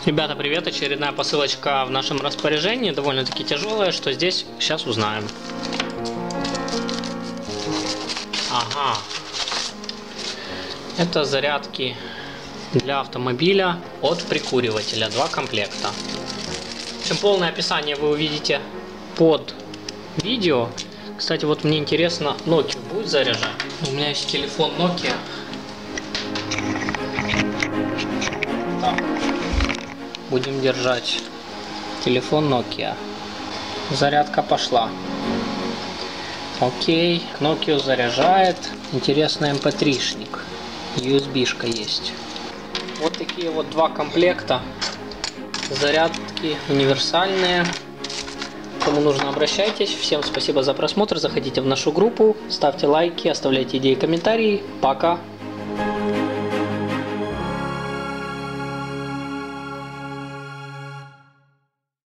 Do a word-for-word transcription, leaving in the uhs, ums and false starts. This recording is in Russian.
Ребята, привет! Очередная посылочка в нашем распоряжении, довольно-таки тяжелая. Что здесь? Сейчас узнаем. Ага. Это зарядки для автомобиля от прикуривателя. Два комплекта. В общем, полное описание вы увидите под видео. Кстати, вот мне интересно, Nokia будет заряжать? У меня есть телефон Nokia. Так. Будем держать телефон Nokia. Зарядка пошла. Окей. Nokia заряжает. Интересный эм пэ три-шник. ю эс би-шка есть. Вот такие вот два комплекта. Зарядки универсальные. Кому нужно, обращайтесь. Всем спасибо за просмотр. Заходите в нашу группу. Ставьте лайки, оставляйте идеи, комментарии. Пока.